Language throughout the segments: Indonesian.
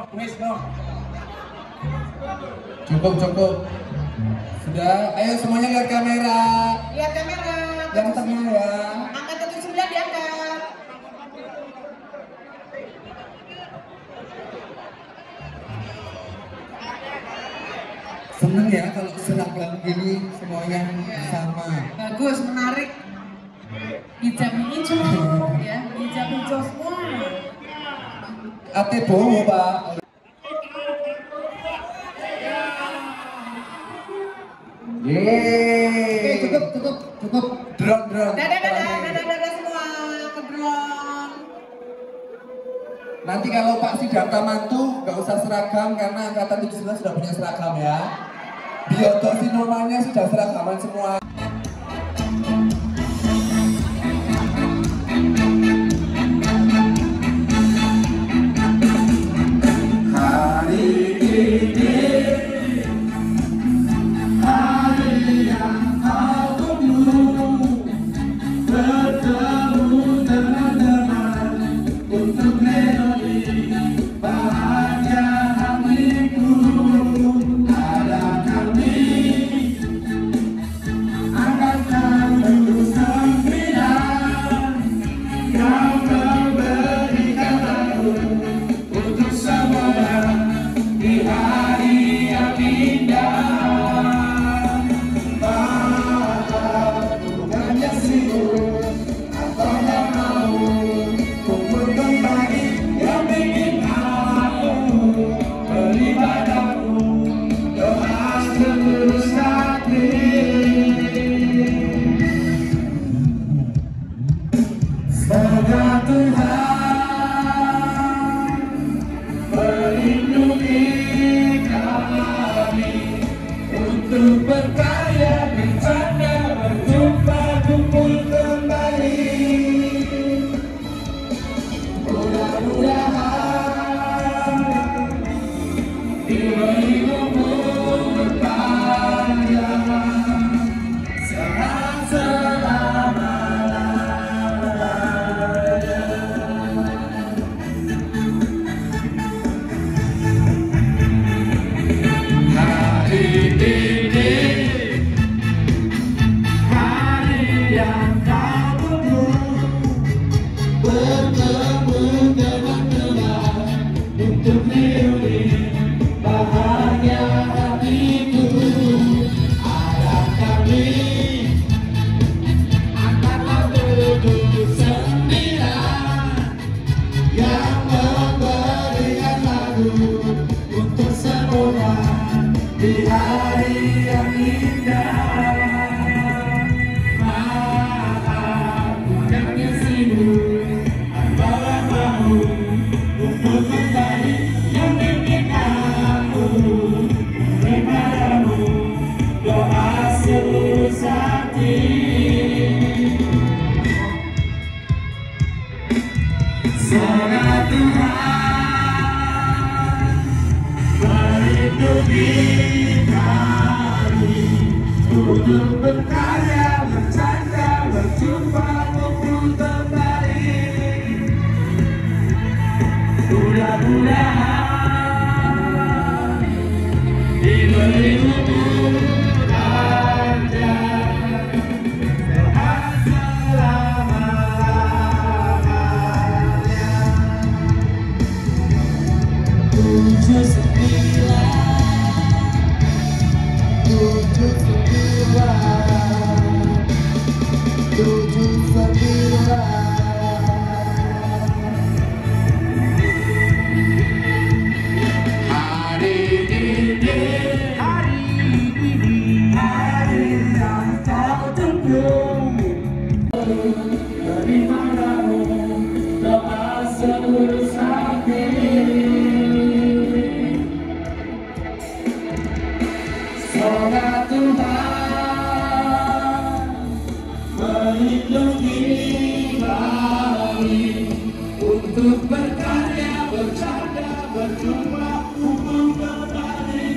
Wis no. Cukup. Sudah, ayo semuanya lihat kamera. Lihat kamera. Yang tengah ya. Angka 79 diangkat. Seneng ya kalau seragam gini semuanya sama. Bagus, menarik. Hijab hijau ya, hijab hijau semua. Ate bowo Pak. Yeay. Oke, cukup. Drone. Dadah semua ke drone. Nanti kalau Pak Sidarta mantu nggak usah seragam karena angkatan 17 sudah punya seragam ya. Biodok Sinomanya sudah seragaman semua. Semoga Tuhan melindungi kami untuk berkarya, bercanda, berjumpa, kumpul kembali. Mudah-mudahan diberi umur panjang, sehat selama. Untuk meniru bahagia hatiku, ada kami angkatan 79 yang memberikan lagu untuk semua di hari yang indah. Maaf bukan misimu, bawa mau untuk kembali yang bikin aku kepadamu, doa seluruh hati. Semoga Tuhan melindungi kami untuk berkarya, bercanda, berjumpa, kumpul kembali. Mudah-mudahan diberi umur panjang, sehat selama-lamanya. 79 Daripada doa seluruh hati. Semoga Tuhan melindungi kami untuk berkarya, bercanda, berjumpa, kumpul kembali.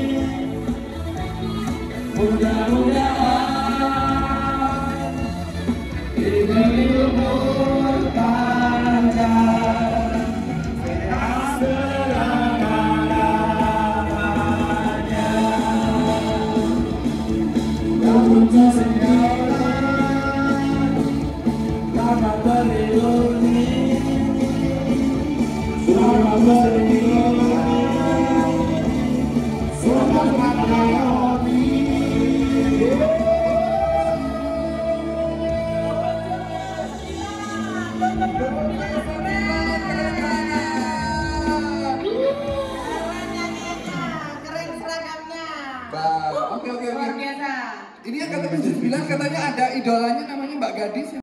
Mudah-mudahan diberi umur panjang, sehat selama. Keren seragamnya. Oke. Luar biasa. Ini yang kata bilang katanya ada idolanya namanya Mbak Gadis.